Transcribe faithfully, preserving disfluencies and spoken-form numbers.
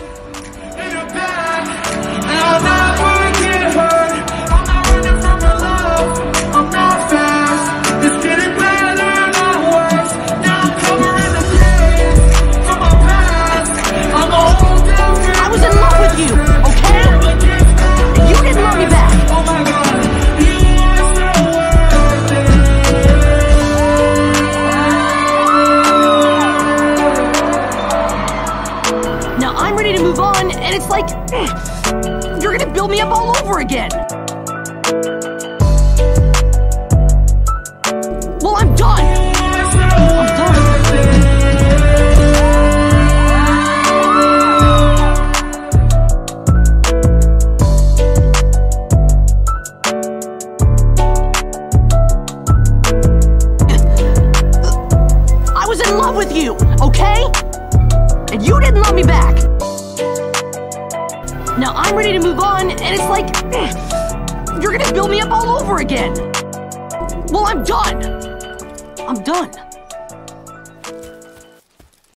Now I'm ready to move on, and it's like, you're gonna build me up all over again. Well, I'm done. I'm done. I was in love with you, okay? And you didn't love me back. Now I'm ready to move on, and it's like, you're gonna build me up all over again. Well, I'm done. I'm done.